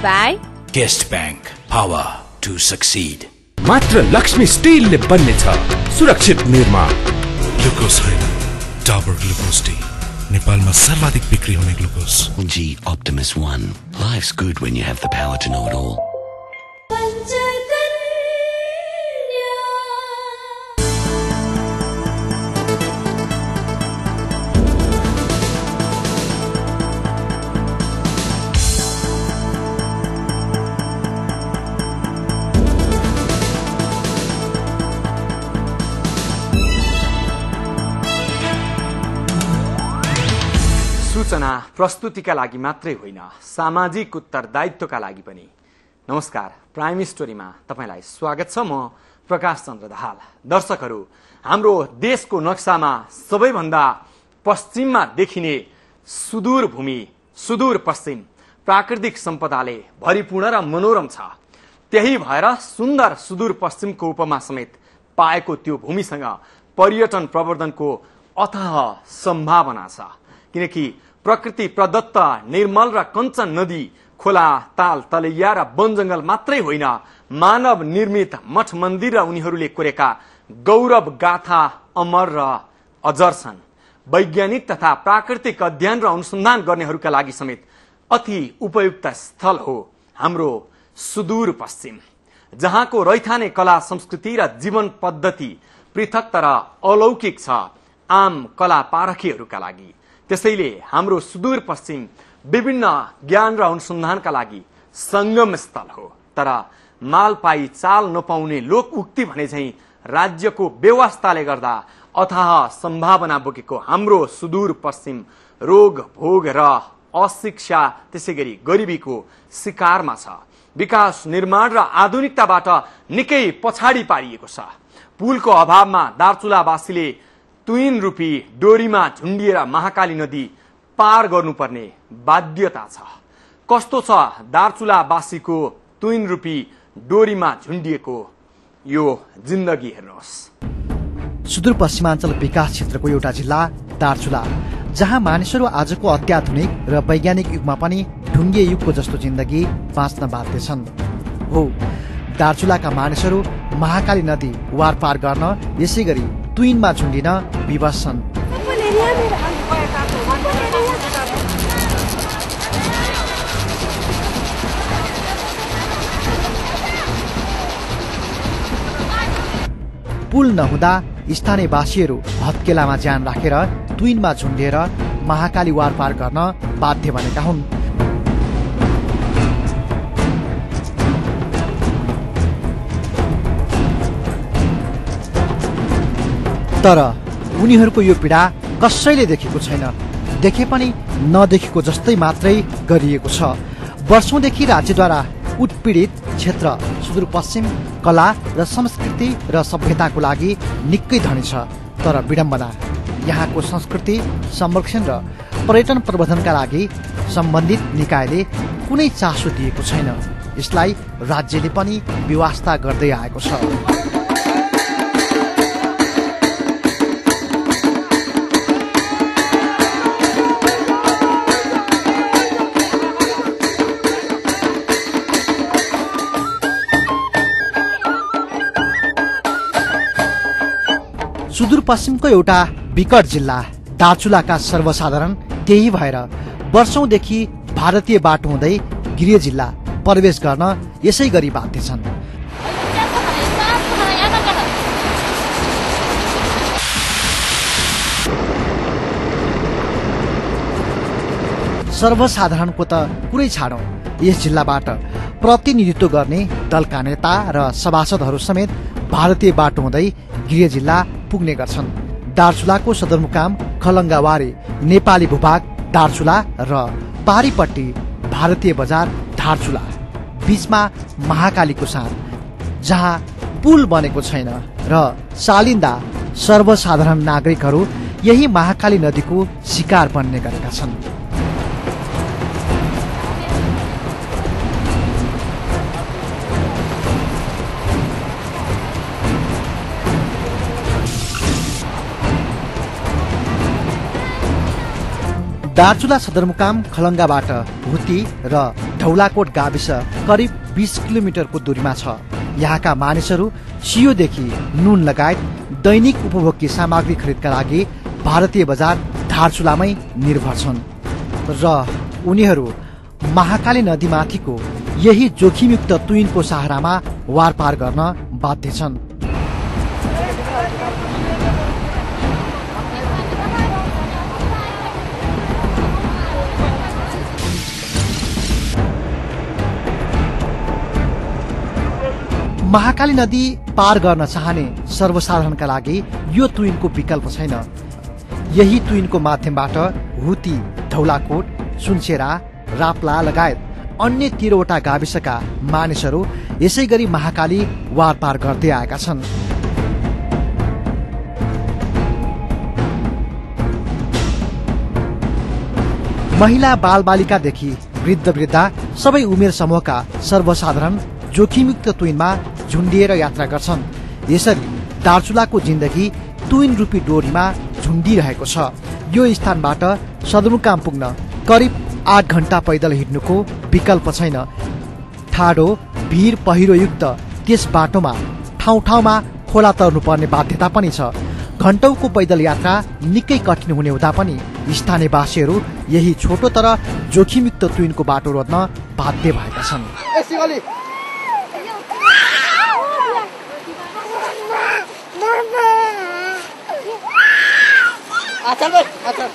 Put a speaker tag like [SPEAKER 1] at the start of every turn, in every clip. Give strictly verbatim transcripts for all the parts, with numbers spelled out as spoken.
[SPEAKER 1] by
[SPEAKER 2] Guest Bank. Power to succeed.
[SPEAKER 3] मात्र लक्ष्मी स्टीलले बन्नेछ सुरक्षित निर्माण।
[SPEAKER 4] ग्लुकोज होइन, डाबर ग्लुकोज डी, नेपालमा सर्वाधिक बिक्री हुने glucose.
[SPEAKER 5] G Optimus One. Life's good when you have the power to know it all.
[SPEAKER 6] सूचना प्रस्तुतिका लागि मात्रै होइन, सामाजिक उत्तरदायित्वका लागि पनि। नमस्कार, प्राइम स्टोरीमा तपाईलाई स्वागत छ। म प्रकाश चन्द्र दाहाल। दर्शकहरू, हाम्रो देशको नक्सामा सबैभन्दा पश्चिममा देखिने सुदूर भूमि, सुदूर पश्चिम प्राकृतिक सम्पदाले भरिपूर्ण र मनोरम छ। त्यही भएर सुन्दर सुदूर पश्चिमको उपमा समेत पाएको त्यो भूमिसँग पर्यटन प्रवर्धनको अथाह सम्भावना छ, किनकि प्रकृति प्रदत्त निर्मल र कञ्चन नदी, खोला, ताल, तलैया र वन जंगल मात्रै होइन, मानव निर्मित मठ मन्दिर र उनीहरूले कोरेका गौरव गाथा अमर र अजर छन्। वैज्ञानिक तथा प्राकृतिक अध्ययन र अनुसन्धान गर्नेहरूका लागि समेत अति उपयुक्त स्थल हो हाम्रो सुदूर पश्चिम, जहाँको रैथाने कला संस्कृति र जीवन पद्धति पृथक तर अलौकिक छ आम कला पारखीहरूका लागि। त्यसैले हाम्रो सुदूर पश्चिम विभिन्न ज्ञान र अनुसन्धानका लागि संगम स्थल हो। तर माल पाई चाल नपाउने लोक उक्ति भने झैं राज्यको व्यवस्थाले गर्दा अथाह सम्भावना बोकेको हाम्रो सुदूर पश्चिम रोग भोग र अशिक्षा, त्यसैगरी गरिबीको शिकारमा छ। विकास, निर्माण र आधुनिकताबाट निकै पछाडि पारिएको छ। पुलको अभावमा दार्चुलावासीले तुइन रूपी डोरीमा झुन्डिएर महाकाली नदी पार गर्नुपर्ने बाध्यता छ। कस्तो छ दार्चुलावासीको तुइन रूपी डोरीमा झुन्डिएको यो जिन्दगी हेर्नुहोस्।
[SPEAKER 7] सुदूरपश्चिमाञ्चल विकास क्षेत्रको एउटा जिल्ला दार्चुला, जहाँ मानिसहरू आजको अत्याधुनिक र वैज्ञानिक युगमा पनि ढुङ्गे युगको जस्तो जिन्दगी बाँच्न बाध्य छन्। हो, दार्चुलाका मानिसहरू महाकाली नदी वार पार गर्न यसै गरी तुइनमा झुन्डिन विवश छन्। पुल नहुँदा स्थानीयवासीहरू हत्केलामा ज्यान राखेर तुइनमा झुन्डिएर महाकाली वार पार गर्न बाध्य बनेका हुन्। तर उनीहरूको यो पीडा कसैले देखेको छैन, देखे पनि नदेखेको जस्तै मात्रै गरिएको छ। वर्षौंदेखि राज्यद्वारा उत्पीडित क्षेत्र सुदूरपश्चिम कला र संस्कृति र सभ्यताको लागि निकै धनी छ। तर विडम्बना, यहाँको संस्कृति संरक्षण र पर्यटन प्रबन्धनका लागि सम्बन्धित निकायले कुनै चासो दिएको छैन। यसलाई राज्यले पनि व्यवस्था गर्दै आएको छ। सुदूरपश्चिमको एउटा विकट जिल्ला दार्चुलाका सर्वसाधारण त्यही भएर वर्षौंदेखि भारतीय बाटो हुँदै गृह जिल्ला प्रवेश गर्न यसै गरी बाध्य छन्। सर्वसाधारणको त कुरै छाडौं, यस जिल्लाबाट प्रतिनिधित्व गर्ने दलका नेता र सभासदहरू समेत भारतीय बाटो हुँदै गृह जिल्ला पुग्ने गर्छन्। दार्चुलाको सदरमुकाम खलङ्गावारी नेपाली भूभाग दार्चुला र पारीपट्टि भारतीय बजार धारचुला, बीचमा महाकालीको साथ, जहाँ पुल बनेको छैन र सालिन्दा सर्वसाधारण नागरिकहरू यही महाकाली नदीको शिकार बन्ने गरेका छन्। दार्चुला सदरमुकाम खलङ्गाबाट भुती र धौलाकोट गाविस करिब बीस किलोमिटरको दूरीमा छ। यहाँका मानिसहरू सियोदेखि नुन लगायत दैनिक उपभोग्य सामग्री खरिदका लागि भारतीय बजार धारचुलामै निर्भर छन् र उनीहरू महाकाली नदीमाथिको यही जोखिमयुक्त तुइनको सहारामा वारपार गर्न बाध्य छन्। महाकाली नदी पार गर्न चाहने सर्वसाधारणका लागि यो तुइनको विकल्प छैन। यही तुइनको माध्यमबाट हुती, धौलाकोट, सुनसेरा, राप्ला लगायत अन्य तेह्रवटा गाविसका मानिसहरू यसै गरी महाकाली वारपार गर्दै आएका छन्। महिला बालबालिकादेखि वृद्ध वृद्धा सबै उमेर समूहका सर्वसाधारण जोखिमयुक्त तुइनमा झुन्डिएर यात्रा गर्छन्। यसरी दार्चुलाको जिन्दगी तुइन रूपी डोरीमा झुन्डिरहेको छ। यो स्थानबाट सदरमुकाम पुग्न करिब आठ घण्टा पैदल हिँड्नुको विकल्प छैन। ठाडो भीर पहिरोयुक्त त्यस बाटोमा ठाउँ ठाउँमा खोला तर्नुपर्ने बाध्यता पनि छ। घण्टौको पैदल यात्रा निकै कठिन हुने हुँदा पनि स्थानीयवासीहरू यही छोटो तर जोखिमयुक्त तुइनको बाटो रोज्न बाध्य भएका छन्।
[SPEAKER 1] आचल भाई आचल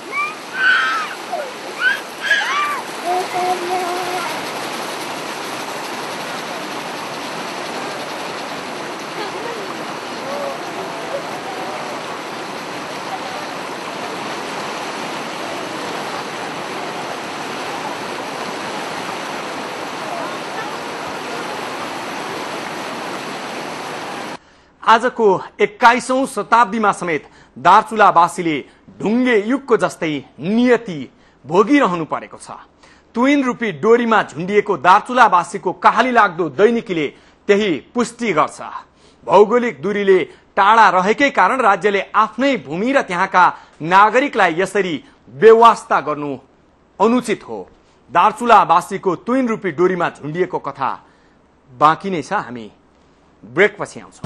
[SPEAKER 6] आजको एक्काइसौं शताब्दीमा समेत दार्चुलावासीले ढुङ्गे युगको जस्तै नियति भोगिरहनु परेको छ। तुइन रूपी डोरीमा झुन्डिएको दार्चुलावासीको कहाली लाग्दो दैनिकीले त्यही पुष्टि गर्छ। भौगोलिक दूरीले टाढा रहेकै कारण राज्यले आफ्नै भूमि र त्यहाँका नागरिकलाई यसरी बेवास्ता गर्नु अनुचित हो। दार्चुलावासीको तुइन रूपी डोरीमा झुन्डिएको कथा बाँकी नै छ। हामी ब्रेकपछि आउँछौं।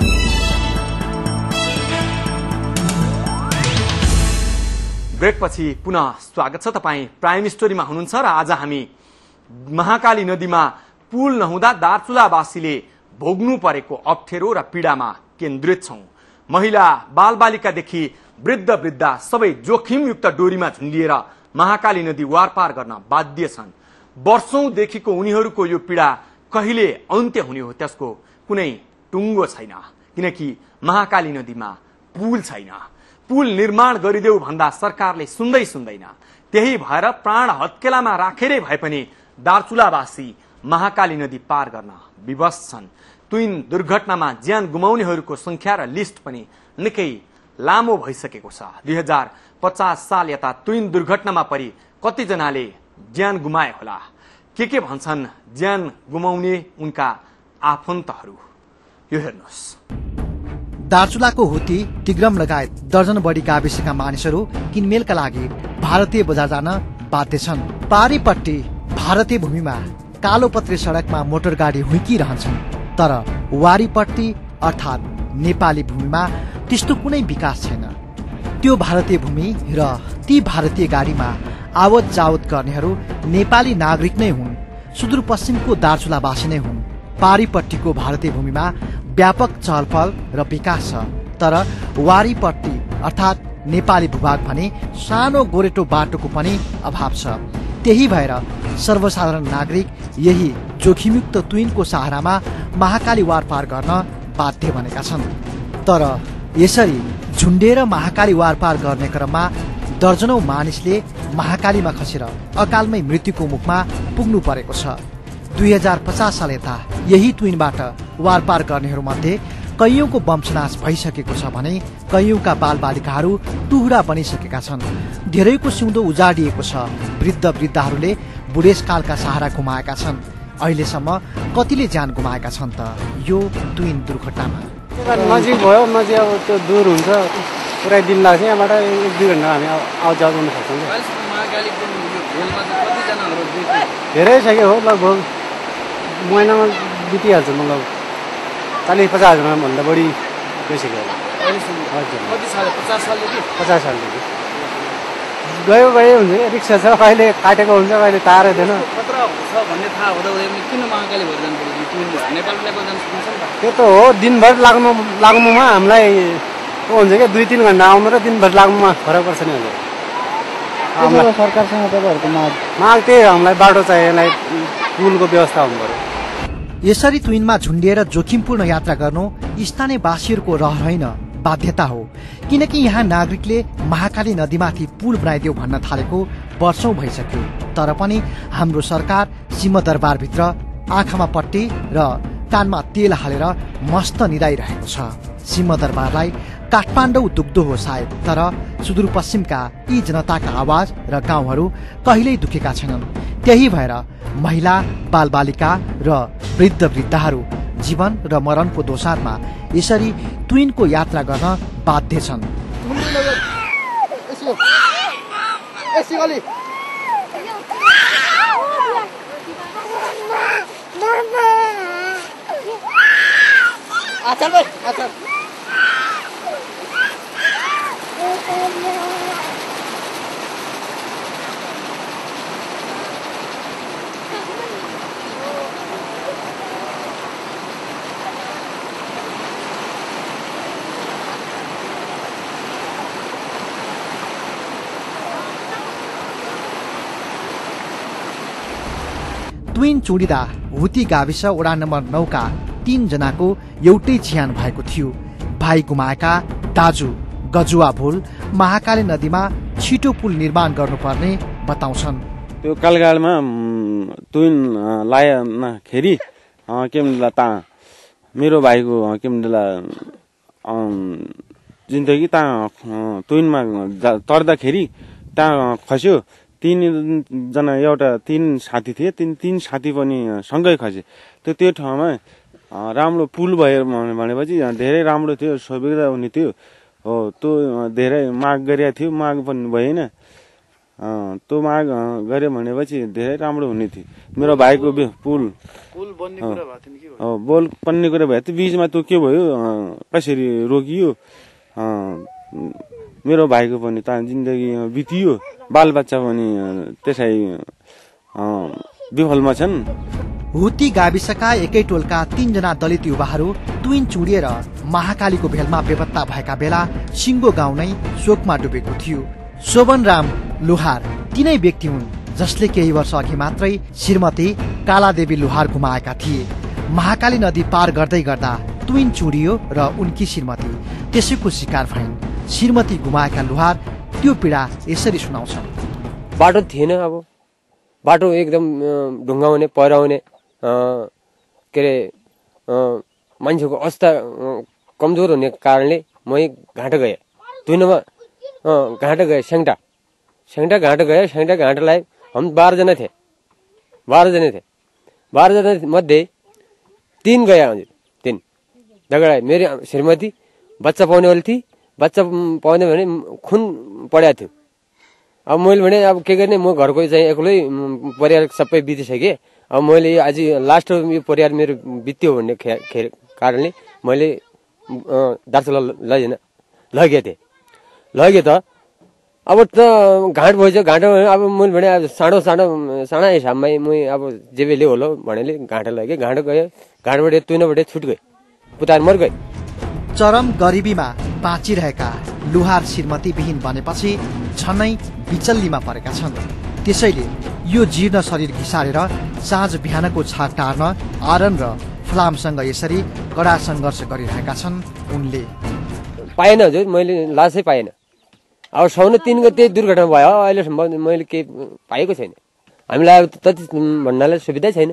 [SPEAKER 6] ब्रेकपछि पुनः स्वागत छ। तपाईँ प्राइम स्टोरीमा हुनुहुन्छ र आज हामी महाकाली नदीमा पुल नहुँदा दार्चुलावासीले भोग्नु परेको अप्ठ्यारो र पीडामा केन्द्रित छौं। महिला बालबालिकादेखि वृद्ध वृद्धा सबै जोखिमयुक्त डोरीमा झुन्डिएर महाकाली नदी वारपार गर्न बाध्य छन्। वर्षौंदेखिको उनीहरूको यो पीडा कहिले अन्त्य हुने हो त्यसको कुनै टुङ्गो छैन, किनकि महाकाली नदीमा पुल छैन। पुल निर्माण गरिदेऊ भन्दा सरकारले सुन्दै सुन्दैन। त्यही भएर प्राण हत्केलामा राखेरै भए पनि दार्चुलावासी महाकाली नदी पार गर्न विवश छन्। तुइन दुर्घटनामा ज्यान गुमाउनेहरूको संख्या र लिस्ट पनि निकै लामो भइसकेको छ। दुई हजार पचास साल यता तुइन दुर्घटनामा परि कतिजनाले ज्यान गुमाए होला। के के भन्छन् ज्यान गुमाउने उनका आफन्तहरू, यो हेर्नुहोस्।
[SPEAKER 7] दार्चुलाको हुती, तिग्रम लगायत दर्जन बढी गाविसका मानिसहरू किनमेलका लागि भारतीय बजार जान बाध्य छन्। पारीपट्टि भारतीय भूमिमा कालोपत्रे सड़कमा मोटर गाडी हुइकिरहन्छन्, तर वारीपट्टि अर्थात नेपाली भूमिमा त्यस्तो कुनै विकास छैन। त्यो भारतीय भूमि र ती भारतीय गाडीमा आवत जावत गर्नेहरू नेपाली नागरिक नै हुन्, सुदूरपश्चिमको दार्चुलावासी नै हुन्। पारीपट्टिको भारतीय भूमिमा व्यापक चहलपहल र विकास छ, तर वारीपट्टि अर्थात नेपाली भूभाग भने सानो गोरेटो बाटोको पनि अभाव छ। त्यही भएर सर्वसाधारण नागरिक यही जोखिमयुक्त तुइनको सहारामा महाकाली वारपार गर्न बाध्य बनेका छन्। तर यसरी झुन्डेर महाकाली वारपार गर्ने क्रममा दर्जनौं मानिसले महाकालीमा खसेर अकालमै मृत्युको मुखमा पुग्नु परेको छ। दुई हजार पचास साल यता यही तुइनबाट वारपार गर्नेहरू मध्ये कैयौंको वंशनाश भइसकेको छ भने कैयौंका बालबालिकाहरू टुहुरा बनिसकेका छन्। धेरैको सिउँदो उजाडिएको छ। वृद्ध वृद्धाहरूले बुढेसकालका सहारा गुमाएका छन्। अहिलेसम्म कतिले ज्यान गुमाएका छन् त यो तुइन दुर्घटनामा।
[SPEAKER 8] नजिक भयो, नजिक अब त्यो दूर हुन्छ, पुरै दिन लाग्छ। यहाँबाट एक दुई घन्टा हामी आउट जाउट गर्न सक्छौँ। धेरै छ कि हो लगभग महिनामा बितिहाल्छ मतलब चालिस पचास हजारभन्दा बढी गइसक्यो हजुर
[SPEAKER 1] पचास सालदेखि
[SPEAKER 8] पचास सालदेखि गयो गयो हुन्छ क्या रिक्सा छ कहिले काटेको हुन्छ कहिले तार हुँदैन
[SPEAKER 1] खतरा छ भन्ने थाहा हुँदा हुँदै किन महाकाली भएर जानु पर्यो नेपाल नेपाल जानु सक्छ नि त
[SPEAKER 8] त्यो त हो दिनभर लाग्नु लाग्नुमा हामीलाई के हुन्छ क्या दुई तिन घन्टा आउनु र दिनभर लाग्नुमा फरक पर्छ नि हजुर सरकारसँग तपाईँहरूको माग माग त्यही हामीलाई बाटो चाहियो यसलाई पुलको व्यवस्था हुनु पर्यो
[SPEAKER 7] यसरी ट्विनमा झुन्डिएर जोखिमपूर्ण यात्रा गर्नु स्थानीयवासीहरूको रहर होइन बाध्यता हो किनकि यहाँ नागरिकले महाकाली नदीमाथि पुल बनाइदेऊ भन्न थालेको वर्षौं भइसक्यो तर पनि हाम्रो सरकार सिंहदरबारभित्र आँखामा पट्टी र कानमा तेल हालेर मस्त निदाइरहेको छ। सिंहदरबारलाई काठमाडौँ दुख्दो हो सायद तर सुदूरपश्चिमका यी जनताका आवाज र गाउँहरू कहिल्यै दुखेका छैनन्। त्यही भएर महिला बालबालिका र वृद्ध वृद्धाहरू जीवन र मरणको दोसारमा यसरी ट्विनको यात्रा गर्न बाध्य छन्। ट्विन चुडिँदा हुती गाविस वडा नम्बर नौका तीन जनाको एउटै ज्यान भएको थियो। भाइ गुमाएका दाजु गजुवा भुल महाकाली नदीमा छिटो पुल निर्माण गर्नुपर्ने बताउँछन्।
[SPEAKER 9] त्यो कालगाडमा ट्विन लाएखेरि के भन्दा ता मेरो भाइको के भन्दा जिन्दगी ता ट्विनमा तर्दाखेरि ता खस्यो। तीन जना एउटा तीन साथी थिए तीन तीन साथी पनि सँगै खसे। त्यो त्यो ठाउँमा राम्रो पुल भयो भनेपछि धेरै राम्रो थियो सुविधा हुने थियो हो। त्यो धेरै माग गरेको थियो माग पनि भएन त्यो माग गरे भनेपछि धेरै राम्रो हुने थियो। मेरो भाइको पुल
[SPEAKER 1] पुल बन्ने कुरा भएको थियो नि के
[SPEAKER 9] हो बोल बन्ने कुरा भयो त्यो बिचमा त्यो के भयो कसरी रोकियो मेरो भाइको पनि त जिन्दगी बितियो बालबच्चा पनि त्यसै विफलमा छन्।
[SPEAKER 7] हुती गाविसका एकै टोलका तीनजना दलित युवाहरू ट्विन चुडिएर महाकालीको भेलमा बेपत्ता भएका बेला सिङ्गो गाउँ नै शोकमा डुबेको थियो। शोभन राम लुहार तिनै व्यक्ति हुन् जसले केही वर्ष अघि मात्रै श्रीमती कालादेवी लुहार गुमाएका थिए। महाकाली नदी पार गर्दै गर्दा ट्विन चुडियो र उनकी श्रीमती त्यसैको शिकार भइन्। श्रीमती गुमाएका लुहार त्यो पीडा यसरी सुनाउँछन्।
[SPEAKER 10] बाटो थिएन अब बाटो एकदम ढुङ्गा हुने पहिरो हुने के अरे मान्छेको अवस्था कमजोर हुने कारणले म घाँटा गएँ दुईमा घाँटा गएँ स्याङ्टा स्याङ्टा घाँटा गएँ स्याङ्टा घाँटालाई हम बाह्रजना थिए बाह्रजना थिए बाह्रजना मध्ये तीन गए हजुर तीन झगडा मेरो श्रीमती बच्चा पाउने वाली थिए बच्चा पाउने भने खुन पड्या थियो। अब मैले भने अब के गर्ने म घरको चाहिँ एक्लै परिवार सबै बितिसकेँ। अब मैले आज लास्ट यो परिवार मेरो बित्यो भन्ने कारणले मैले दार्चुला लैजेन लगेको थिएँ लगेँ त अब त घाँट भएछ घाँट अब मैले भने अब सानो सानो साना हिसाबमै म अब जे बेले होला भनेले घाँटा लगेँ घाँटा गएँ घाँटबाट तुइनबाट छुट गएँ पुतार मर गए।
[SPEAKER 7] चरम गरिबीमा बाँचिरहेका लुहार श्रीमती विहीन बनेपछि झनै बिचल्लीमा परेका छन्। त्यसैले यो जीर्ण शरीर घिसारेर साँझ बिहानको छाक टार्न आरन र फलामसँग यसरी कडा सङ्घर्ष गरिरहेका छन् उनले।
[SPEAKER 10] पाएन हजुर मैले लासै पाएन। अब साउन तीन गते दुर्घटना भयो अहिलेसम्म मैले केही पाएको छैन। हामीलाई अब त्यति भन्नाले सुविधा छैन।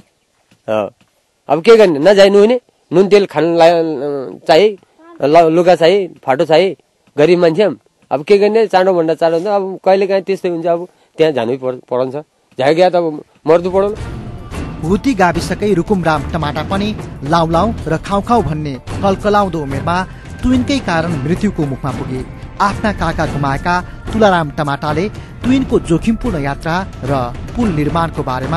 [SPEAKER 10] अब के गर्ने नजानु हुने नुन तेल खान चाहिए लुगा चाहिए फाटो चाहिए गरिब मान्छे अब के गर्ने चाँडो भन्दा चाँडो हुन्छ। अब कहिले काहीँ त्यस्तै हुन्छ अब त्यहाँ जानु पर्छ झाग्या त अब मर्दु पढाउनु।
[SPEAKER 7] हुती गाविसकै रुकुमराम टमाटा पनि लाउ लाउ र खाउ खाउ भन्ने कलकलाउँदो उमेरमा ट्विनकै कारण मृत्युको मुखमा पुगे। आफ्ना काका गुमाएका तुलाराम टमाटाले ट्विनको जोखिमपूर्ण यात्रा र पुल निर्माणको बारेमा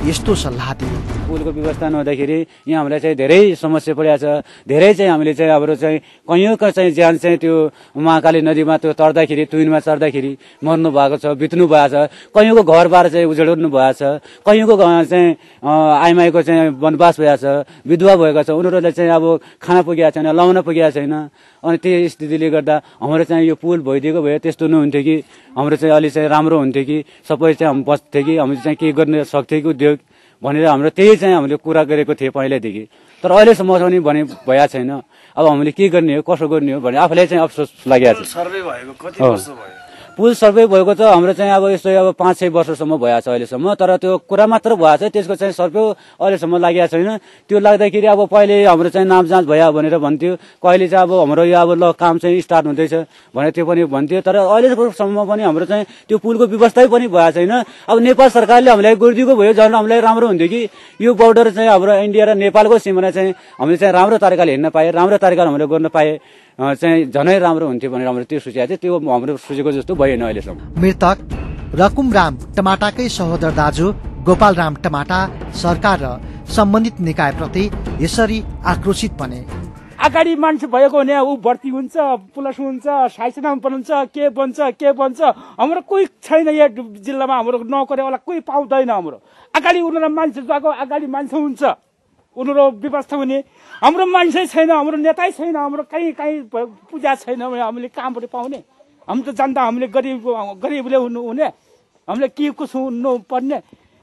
[SPEAKER 7] यस्तो सल्लाह दिए।
[SPEAKER 11] पुलको व्यवस्था नहुँदाखेरि यहाँ हामीलाई चाहिँ धेरै समस्या परेको छ। धेरै चाहिँ हामीले चाहिँ हाम्रो चाहिँ कैयौँको चाहिँ ज्यान चाहिँ त्यो महाकाली नदीमा त्यो तर्दाखेरि तुइनमा चढ्दाखेरि मर्नु भएको छ, बित्नु भएको छ। कैयौँको घरबार चाहिँ उजाड्नु भएको छ। कैयौँको चाहिँ आइमाईको चाहिँ वनवास भएको छ, विधवा भएको छ। उनीहरूलाई चाहिँ अब खाना पुगेको छैन, लाउन पुगेको छैन। अनि त्यही स्थितिले गर्दा हाम्रो चाहिँ यो पुल भइदिएको भए त्यस्तो नहुन्थ्यो कि हाम्रो चाहिँ अलि चाहिँ राम्रो हुन्थ्यो कि सबै चाहिँ हामी बस्थ्यो कि हामीले चाहिँ के गर्न सक्थ्यो कि उद्योग भनेर हाम्रो त्यही चाहिँ हामीले कुरा गरेको थिएँ पहिल्यैदेखि। तर अहिलेसम्म पनि भने भएका छैन। अब हामीले के गर्ने हो, कसो गर्ने हो भने आफूलाई चाहिँ अफसोस लागेको छ।
[SPEAKER 12] सर्वे भएको कति वर्ष भयो?
[SPEAKER 11] पुल सर्वे भएको त हाम्रो चाहिँ अब यस्तो अब पाँच छः वर्षसम्म भएको छ अहिलेसम्म। तर त्यो कुरा मात्र भएको छ, त्यसको चाहिँ सर्वे अहिलेसम्म लागेको छैन। त्यो लाग्दाखेरि अब पहिले हाम्रो चाहिँ नाम जाँच भयो भनेर भन्थ्यो, कहिले चाहिँ अब हाम्रो यो अब ल काम चाहिँ स्टार्ट हुँदैछ भनेर त्यो पनि भन्थ्यो। तर अहिलेसम्म पनि हाम्रो चाहिँ त्यो पुलको व्यवस्था पनि भएको छैन। अब नेपाल सरकारले हामीलाई गरिदिएको भयो झन् हामीलाई राम्रो हुन्थ्यो कि यो बोर्डर चाहिँ हाम्रो इन्डिया र नेपालको सिमाना चाहिँ हामीले चाहिँ राम्रो तरिकाले हेर्न पाए, राम्रो तरिकाले हामीले गर्न पाए चाहिँ झनै राम्रो हुन्थ्यो भनेर हाम्रो त्यो सोचेको थियो। त्यो हाम्रो सोचेको जस्तो भएन अहिलेसम्म।
[SPEAKER 7] मृतक रकुम राम टमाटाकै सहोदर दाजु गोपाल राम टमाटा सरकार र सम्बन्धित निकायप्रति यसरी आक्रोशित बने।
[SPEAKER 13] अगाडि मान्छे भएको भने ऊ भर्ती हुन्छ, प्लस हुन्छ, साइसनाम बन्छ, के बन्छ के बन्छ। हाम्रो कोही छैन यहाँ जिल्लामा, हाम्रो नोकरीवाला कोही पाउँदैन। हाम्रो अगाडि उनीहरू मान्छे गएको, अगाडि मान्छे हुन्छ, उनीहरू व्यवस्था हुने। हाम्रो मान्छे छैन, हाम्रो नेतै छैन, हाम्रो कहीँ कहीँ पूजा छैन, हामीले कहाँबाट पाउने? हामी त जनता, हामीले गरिब गरिबले हुनु हुने, हामीले के कसो हुनु पर्ने?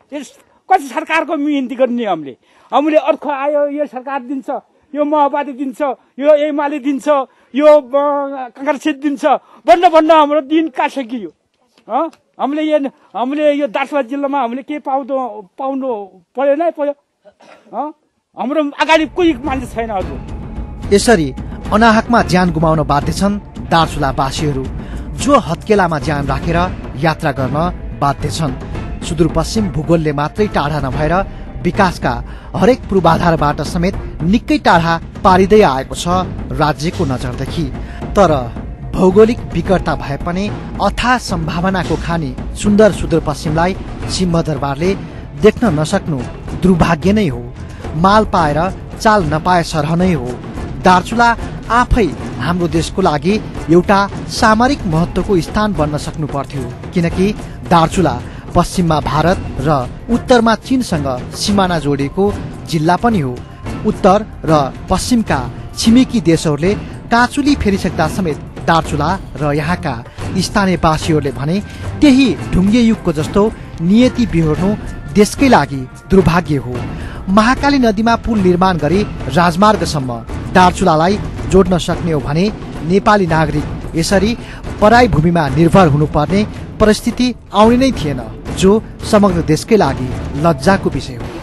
[SPEAKER 13] कति सरकारको मिहिन्ती गर्ने हामीले? हामीले अर्को आयो यो सरकार दिन्छ, यो माओवादी दिन्छ, यो एमाले दिन्छ, यो काङ्ग्रेस दिन्छ भन्न भन्न हाम्रो दिन काटिसकियो। हामीले यो हामीले यो दार्चुला जिल्लामा हामीले के पाउँदो पाउनु पर्यो नै पर्यो। हाम्रो अगाडि कोही मान्छे छैन। हजुर,
[SPEAKER 7] यसरी अनाहकमा ज्यान गुमाउन बाध्य छन् दार्चुलावासीहरू, जो हत्केलामा ज्यान राखेर यात्रा गर्न बाध्य छन्। सुदूरपश्चिम भूगोलले मात्रै टाढा नभएर विकासका हरेक पूर्वाधारबाट समेत निकै टाढा पारिँदै आएको छ राज्यको नजरदेखि। तर भौगोलिक विकटता भए पनि अथाह सम्भावनाको खानी सुन्दर सुदूरपश्चिमलाई सिंहदरबारले देख्न नसक्नु दुर्भाग्य नै हो। माल पाएर चाल नपाए सरह नै हो। दार्चुला आफै हाम्रो देशको लागि एउटा सामरिक महत्वको स्थान बन्न सक्नु पर्थ्यो, किनकि दार्चुला पश्चिममा भारत र उत्तरमा चीनसँग सिमाना जोडिएको जिल्ला पनि हो। उत्तर र पश्चिमका छिमेकी देशहरूले काँचुली फेरिसक्दा समेत दार्चुला र यहाँका स्थानीयवासीहरूले भने त्यही ढुङ्गे युगको जस्तो नियति बिहोर्नु देशकै लागि दुर्भाग्य हो। महाकाली नदीमा पुल निर्माण गरी राजमार्गसम्म दार्चुलालाई जोड्न सक्ने हो भने नेपाली नागरिक यसरी पराई भूमिमा निर्भर हुनुपर्ने परिस्थिति आउने नै थिएन, जो समग्र देशकै लागि लज्जाको विषय हो।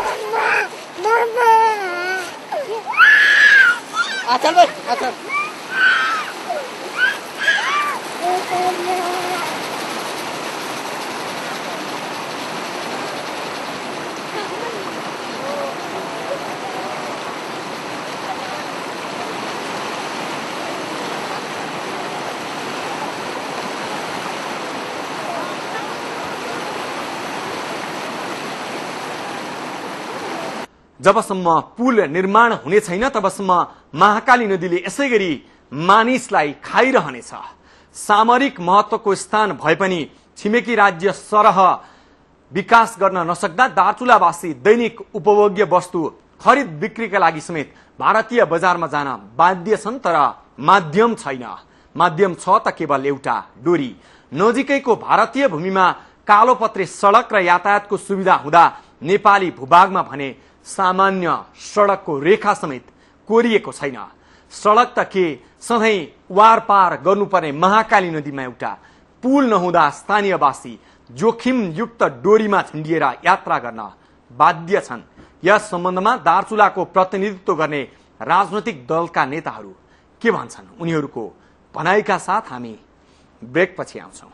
[SPEAKER 6] जबसम्म पुल निर्माण हुने छैन तबसम्म महाकाली नदीले यसै गरी मानिसलाई खाइरहनेछ। सामरिक महत्वको स्थान भए पनि छिमेकी राज्य सरह विकास गर्न नसक्दा दार्चुलावासी दैनिक उपभोग्य वस्तु खरिद बिक्रीका लागि समेत भारतीय बजारमा जान बाध्य छन्। तर माध्यम छैन। माध्यम छ त केवल एउटा डोरी। नजिकैको भारतीय भूमिमा कालोपत्रे सडक र यातायातको सुविधा हुँदा नेपाली भूभागमा भने सामान्य सडकको रेखा समेत कोरिएको छैन। सडक त के, सधैँ वार पार गर्नुपर्ने महाकाली नदीमा एउटा पुल नहुँदा स्थानीयवासी जोखिम युक्त डोरीमा झुन्डिएर यात्रा गर्न बाध्य छन्। यस सम्बन्धमा दार्चुलाको प्रतिनिधित्व गर्ने राजनैतिक दलका नेताहरू के भन्छन्, उनीहरूको भनाइका साथ हामी ब्रेकपछि आउँछौं।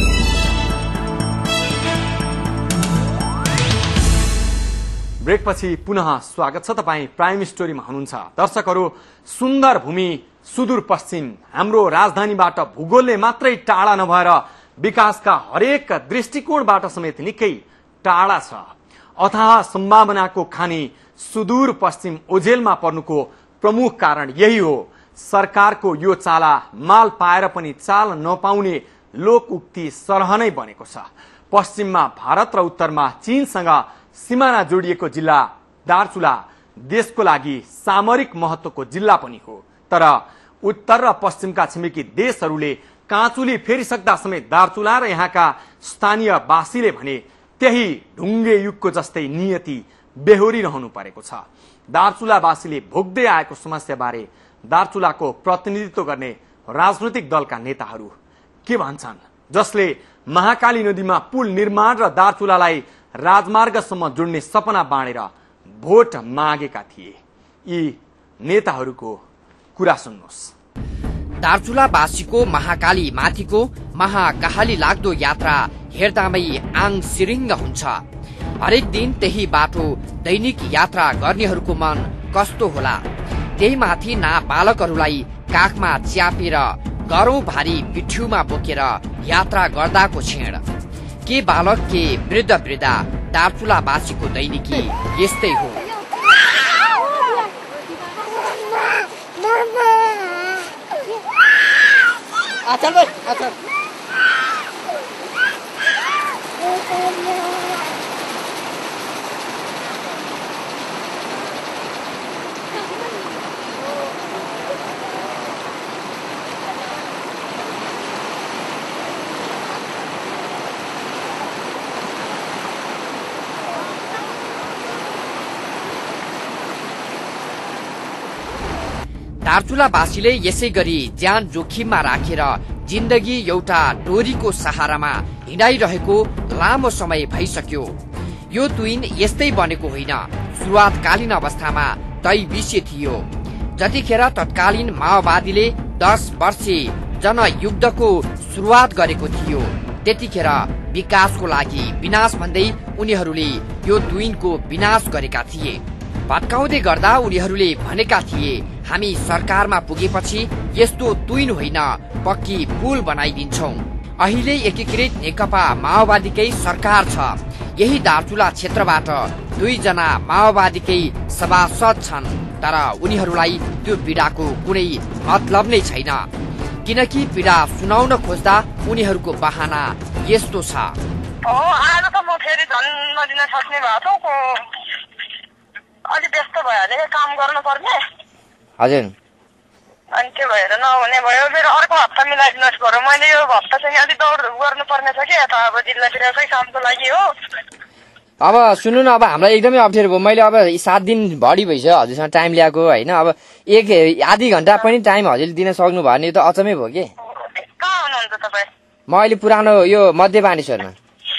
[SPEAKER 6] ब्रेकपछि पुनः स्वागत छ। तपाईँ प्राइम स्टोरीमा हुनुहुन्छ। दर्शकहरू, सुन्दर भूमि सुदूरपश्चिम हाम्रो राजधानीबाट भूगोलले मात्रै टाढा नभएर विकासका हरेक दृष्टिकोणबाट समेत निकै टाढा छ। अथाह सम्भावनाको खानी सुदूर पश्चिम ओझेलमा पर्नुको प्रमुख कारण यही हो। सरकारको यो चाला माल पाएर पनि चाल नपाउने लोक उक्ति सरहनै बनेको छ। पश्चिममा भारत र उत्तरमा चीनसँग सिमाना जोडिएको जिल्ला दार्चुला देशको लागि सामरिक महत्वको जिल्ला पनि हो। तर उत्तर र पश्चिमका छिमेकी देशहरूले काँचुली फेरिसक्दा समेत दार्चुला र यहाँका स्थानीय वासीले भने त्यही ढुङ्गे युगको जस्तै नियति बेहोरिरहनु परेको छ। दार्चुलावासीले भोग्दै आएको समस्याबारे दार्चुलाको प्रतिनिधित्व गर्ने राजनैतिक दलका नेताहरू के भन्छन्, जसले महाकाली नदीमा पुल निर्माण र दार्चुलालाई राजमार्गसम्म जोड्ने सपना बाँडेर भोट मागेका थिए। यी नेताहरूको कुरा सुन्नुहोस्।
[SPEAKER 12] दार्चुलावासीको महाकाली माथिको महाकाली लाग्दो यात्रा हेर्दामै आङ सिरिङ्ग हुन्छ। हरेक दिन त्यही बाटो दैनिक यात्रा गर्नेहरूको मन कस्तो होला। त्यही माथि नाबालकहरूलाई काखमा च्यापेर गरौं भारी पिठ्यूमा बोकेर यात्रा गर्दाको क्षण के बालक के वृद्ध वृद्धा दार्चुलावासीको दैनिकी यस्तै हो।
[SPEAKER 14] आचल भाई आचल
[SPEAKER 12] दार्चुलावासीले यसै गरी ज्यान जोखिममा राखेर जिन्दगी एउटा डोरीको सहारामा हिँडाइरहेको लामो समय भइसक्यो। यो तुइन यस्तै बनेको होइन। सुरुवातकालीन अवस्थामा तय विषय थियो। जतिखेर तत्कालीन माओवादीले दस वर्षे जनयुद्धको सुरुवात गरेको थियो, त्यतिखेर विकासको लागि विनाश भन्दै उनीहरूले यो तुइनको विनाश गरेका थिए। भत्काउँदै गर्दा उनीहरूले भनेका थिए, हामी सरकारमा पुगेपछि यस्तो तुइन होइन पक्की पुल बनाइदिन्छौ। अहिले एकीकृत नेकपा माओवादीकै सरकार छ। यही दार्चुला क्षेत्रबाट दुईजना माओवादीकै सभासद छन्, तर उनीहरूलाई त्यो पीडाको कुनै मतलब नै छैन, किनकि पीडा सुनाउन खोज्दा उनीहरूको बहाना यस्तो छ।
[SPEAKER 15] आज त म फेरि धन नदिन सक्ने भएको अलि व्यस्त भइहाल्यो, काम गर्नु पर्ने।
[SPEAKER 12] हजुर,
[SPEAKER 15] अनि त्यो भएर नहुने भयो। मेरो अर्को हप्ता मिलाइदिनुहोस् बरु। मैले यो हप्ता चाहिँ अलिक दौड गर्नुपर्ने छ कि यता अब जिल्लातिरकै कामको लागि हो।
[SPEAKER 12] अब सुन्नु न, अब हामीलाई एकदमै अप्ठ्यारो भयो। मैले अब सात दिन बढी भइसक्यो हजुरसँग टाइम ल्याएको होइन। अब एक आधी घन्टा पनि टाइम हजुरले दिन सक्नु भयो भने त अचम्मै भयो कि।
[SPEAKER 15] कहाँ हुनुहुन्छ तपाईँ?
[SPEAKER 12] म अहिले पुरानो यो मध्य बानेश्वरमा।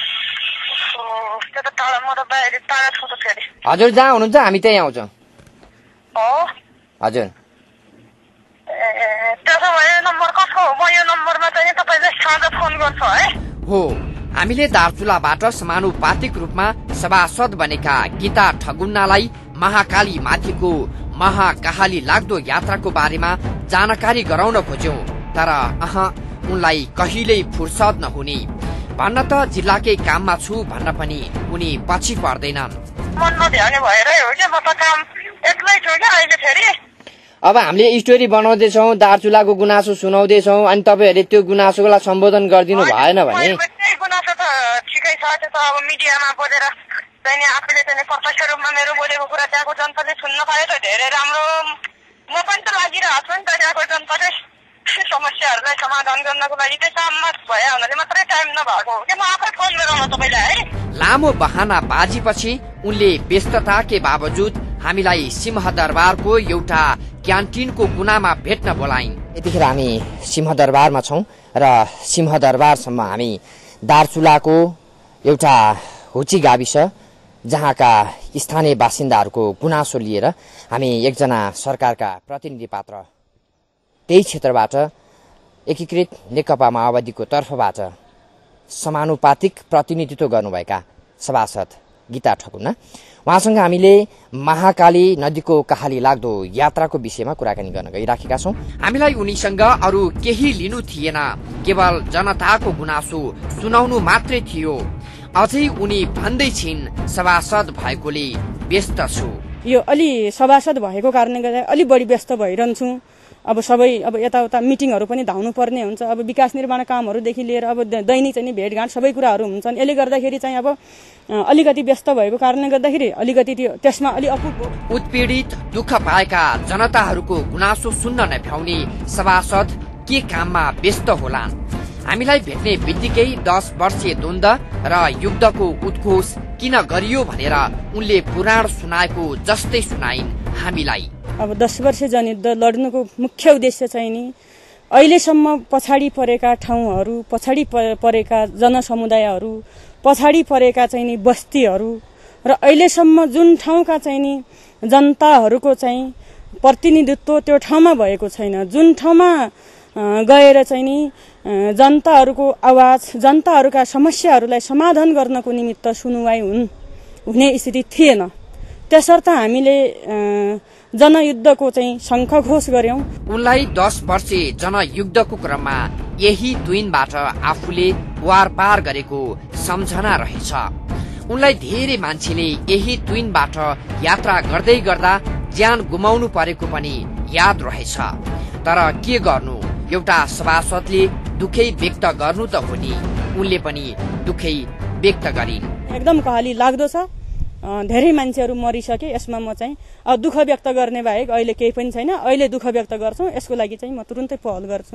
[SPEAKER 12] हजुर जहाँ हुनुहुन्छ हामी त्यही आउँछौँ। हजुर हो। हामीले दार्चुलाबाट समानुपातिक रूपमा सभासद बनेका गीता ठगुन्नालाई महाकाली माथिको महाकाली लाग्दो यात्राको बारेमा जानकारी गराउन खोज्यौं, तर अह उनलाई कहिल्यै फुर्सद नहुने। भन्न त जिल्लाकै काममा छु भन्न पनि उनी पछि पर्दैनन्। अब हामीले स्टोरी बनाउँदैछौँ, दार्चुलाको गुनासो सुनाउँदैछौँ, अनि तपाईँहरूले त्यो गुनासोलाई सम्बोधन गरिदिनु भएन भने
[SPEAKER 15] गुनासो त ठिकै छ। त्यो त अब मिडियामा बोलेर चाहिँ आफूले चाहिँ प्रत्यक्ष रूपमा मेरो बोलेको कुरा त्यहाँको जनताले सुन्न पाए त धेरै राम्रो। म पनि त लागिरहेको छु नि त त्यहाँको जनताले समस्याहरूलाई समाधान गर्नको लागि। त्यो काममा भए हुनाले मात्रै टाइम नभएको हो कि म आफै फोन गराउन तपाईँलाई है।
[SPEAKER 12] लामो बहाना बाजीपछि उनले व्यस्तताकै बावजुद हामीलाई सिंहदरबारको एउटा क्यान्टिनको कुनामा भेट्न बोलाइन्। यतिखेर हामी सिंहदरबारमा छौँ र सिंहदरबारसम्म हामी दार्चुलाको एउटा होची गाविस जहाँका स्थानीय बासिन्दाहरूको गुनासो लिएर हामी एकजना सरकारका प्रतिनिधि पात्र त्यही क्षेत्रबाट एकीकृत नेकपा माओवादीको तर्फबाट समानुपातिक प्रतिनिधित्व गर्नुभएका सभासद गीता ठगुन्ना उहाँसँग हामीले महाकाली नदीको कहाली लाग्दो यात्राको विषयमा कुराकानी गर्न गइराखेका छौं। हामीलाई उनीसँग अरू केही लिनु थिएन, केवल जनताको गुनासो सुनाउनु मात्रै थियो। अझै उनी भन्दै छिन्, सभासद भएकोले व्यस्त छु।
[SPEAKER 16] यो अलि सभासद भएको कारणले गर्दा अलि बढी व्यस्त भइरहन्छु। अब सबै अब यताउता मिटिङहरू पनि धाउनु पर्ने हुन्छ। अब विकास निर्माण कामहरूदेखि लिएर अब दैनिक चाहिँ भेटघाट सबै कुराहरू हुन्छन्। यसले गर्दाखेरि चाहिँ अब अलिकति व्यस्त भएको कारणले गर्दाखेरि अलिकति त्यो त्यसमा अलि अपुग।
[SPEAKER 12] उत्पीडित दुःख पाएका जनताहरूको गुनासो सुन्न नभ्याउने सभासद के काममा व्यस्त होलान्? हामीलाई भेट्ने बित्तिकै दस वर्षीय द्वन्द र युद्धको उद्घोष किन गरियो भनेर उनले पुराण सुनाएको जस्तै सुनाइन् हामीलाई।
[SPEAKER 16] अब दस वर्ष जनयुद्ध लड्नुको मुख्य उद्देश्य चाहिँ नि अहिलेसम्म पछाडि परेका ठाउँहरू, पछाडि परेका जनसमुदायहरू, पछाडि परेका चाहिँ नि बस्तीहरू र अहिलेसम्म जुन ठाउँका चाहिँ नि जनताहरूको चाहिँ प्रतिनिधित्व त्यो ठाउँमा भएको छैन, जुन ठाउँमा गएर चाहिँ नि जनताहरूको आवाज, जनताहरूका समस्याहरूलाई समाधान गर्नको निमित्त सुनुवाई हुन् हुने स्थिति थिएन। त्यसर्थ हामीले जनयुद्धको चाहिँ शङ्खघोष गर्यौं।
[SPEAKER 12] उनलाई दस वर्षे जनयुद्धको क्रममा यही तुइनबाट आफूले वार पार गरेको सम्झना रहेछ। उनलाई धेरै मान्छेले यही तुइनबाट यात्रा गर्दै गर्दा ज्यान गुमाउनु परेको पनि याद रहेछ। तर के गर्नु, एउटा सभासदले दुखै व्यक्त गर्नु त हो नि। उनले पनि दुखै व्यक्त गरिन्।
[SPEAKER 16] एकदम कहाली लाग्दो छ। धेरै मान्छेहरू मरिसके, यसमा म चाहिँ दुःख व्यक्त गर्ने बाहेक अहिले केही पनि छैन। अहिले दुःख व्यक्त गर्छु, यसको लागि चाहिँ म तुरुन्तै पहल गर्छु।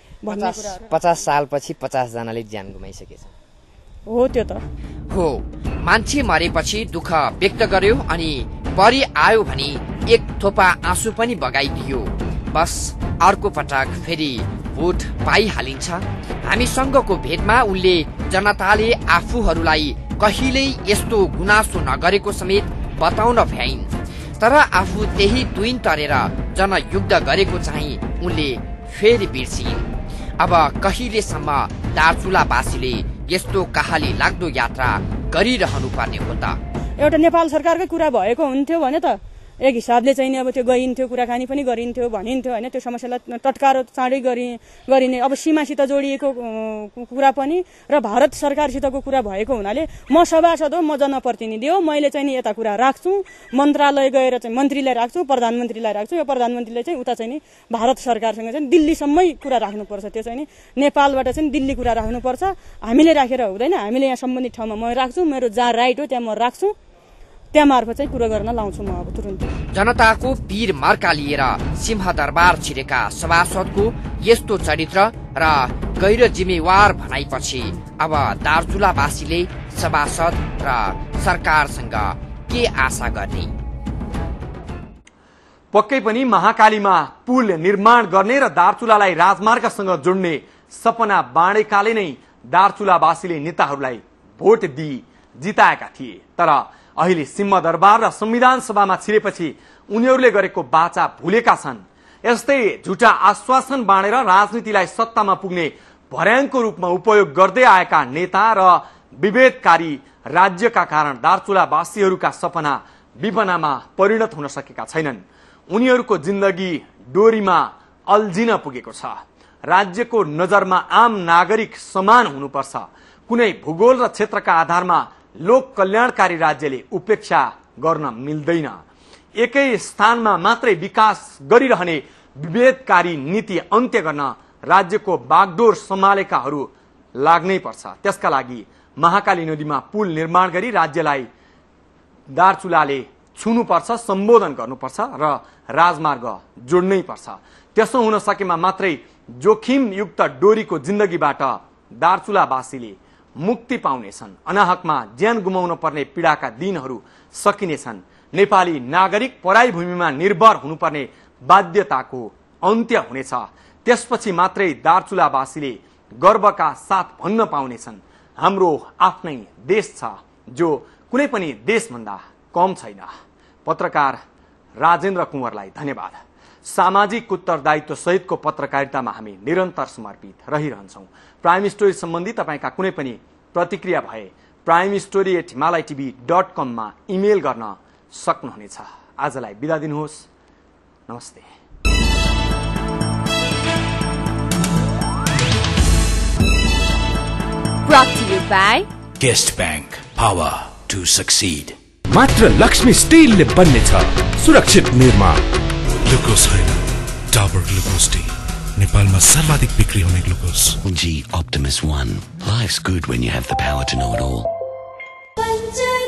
[SPEAKER 12] पचास सालपछि पचास जनाले ज्यान गुमाइसकेछ।
[SPEAKER 16] हो त्यो त
[SPEAKER 12] हो। मान्छे मरेपछि दुःख व्यक्त गर्यो अनि परि आयो भने एक थोपा आँसु पनि बगाइदियो। बस अर्को पटक फेरि भोट पाइहालिन्छ। हामीसँगको भेटमा उनले जनताले आफूहरूलाई कहिल्यै यस्तो गुनासो नगरेको समेत बताउन भ्याइन्। तर आफू त्यही तुइन तरेर जनयुद्ध गरेको चाहिँ उनले फेरि बिर्सिन्। अब कहिलेसम्म दार्चुलावासीले यस्तो कहाली लाग्दो यात्रा गरिरहनु पर्ने हो त?
[SPEAKER 16] एउटा नेपाल सरकारकै कुरा भएको हुन्थ्यो भने त एक हिसाबले चाहिँ नि अब त्यो गइन्थ्यो, कुराकानी पनि गरिन्थ्यो, भनिन्थ्यो होइन, त्यो समस्यालाई तत्काल चाँडै गरि गरिने। अब सीमासित जोडिएको कुरा पनि र भारत सरकारसितको कुरा भएको हुनाले म सभासद हो, म जनप्रतिनिधि हो, मैले चाहिँ नि यता कुरा राख्छु, मन्त्रालय गएर चाहिँ मन्त्रीलाई राख्छु, प्रधानमन्त्रीलाई राख्छु। यो प्रधानमन्त्रीले चाहिँ उता चाहिँ नि भारत सरकारसँग चाहिँ दिल्लीसम्मै कुरा राख्नुपर्छ। त्यो चाहिँ नि नेपालबाट चाहिँ दिल्ली कुरा राख्नुपर्छ, हामीले राखेर हुँदैन। हामीले यहाँ सम्बन्धित ठाउँमा म राख्छु, मेरो जहाँ राइट हो त्यहाँ म राख्छु, त्यहाँ मार्फत चाहिँ कुरा गर्न लाउँछु म अब तुरुन्तै।
[SPEAKER 12] जनताको पीर मर्का लिएर सिंहदरबार छिरेका सभासदको यस्तो चरित्र र गैर जिम्मेवार भनाइपछि अब दार्चुलावासीले सभासद र सरकारसँग के आशा गर्ने?
[SPEAKER 6] पक्कै पनि महाकालीमा पुल निर्माण गर्ने र दार्चुलालाई राजमार्गसँग जोड्ने सपना बाँडेकाले नै दार्चुलावासीले नेताहरूलाई भोट दिई जिताएका थिए। तर अहिले सिंहदरबार र संविधान सभामा छिरेपछि उनीहरूले गरेको बाचा भुलेका छन्। यस्तै झुटा आश्वासन बाँडेर राजनीतिलाई सत्तामा पुग्ने भर्याङको रूपमा उपयोग गर्दै आएका नेता र विभेदकारी राज्यका कारण दार्चुलावासीहरूका सपना विपनामा परिणत हुन सकेका छैनन्। उनीहरूको जिन्दगी डोरीमा अल्झिन पुगेको छ। राज्यको नजरमा आम नागरिक समान हुनुपर्छ। कुनै भूगोल र क्षेत्रका आधारमा लोक कल्याणकारी राज्यले उपेक्षा गर्न मिल्दैन। एकै स्थानमा मात्रै विकास गरिरहने विभेदकारी नीति अन्त्य गर्न राज्यको बागडोर सम्हालेकाहरू लाग्नै पर्छ। त्यसका लागि महाकाली नदीमा पुल निर्माण गरी राज्यलाई दार्चुलाले छुनुपर्छ, सम्बोधन गर्नुपर्छ र राजमार्ग जोड्नै पर्छ। त्यसो हुन सकेमा मात्रै जोखिमयुक्त डोरीको जिन्दगीबाट दार्चुलावासीले मुक्ति पाउनेछन्। अनाहकमा ज्यान गुमाउन पर्ने पीडाका दिनहरू सकिनेछन्। नेपाली नागरिक पराई भूमिमा निर्भर हुनुपर्ने बाध्यताको अन्त्य हुनेछ। त्यसपछि मात्रै दार्चुलावासीले गर्वका साथ भन्न पाउनेछन्, हाम्रो आफ्नै देश छ जो कुनै पनि देशभन्दा कम छैन। पत्रकार राजेन्द्र कुँवरलाई धन्यवाद। सामाजिक उत्तरदायित्व सहितको पत्रकारितामा हामी निरन्तर समर्पित रहिरहन्छौं। प्राइम स्टोरी सम्बन्धी तपाईका कुनै पनि प्रतिक्रिया भए prime story at Himalaya TV dot कममा इमेल गर्न सक्नुहुनेछ। आजलाई बिदा दिनुहोस्। नमस्ते।
[SPEAKER 17] Brought to you by
[SPEAKER 2] Guest Bank. Power to succeed.
[SPEAKER 3] मात्र लक्ष्मी स्टिलले बन्नेछ सुरक्षित निर्माण।
[SPEAKER 4] ग्लुकोज होइन, डाबर ग्लुकोज डी नेपालमा सर्वाधिक बिक्री हुने glucose.
[SPEAKER 5] G Optimus One. Life's good when you have the power to know it all.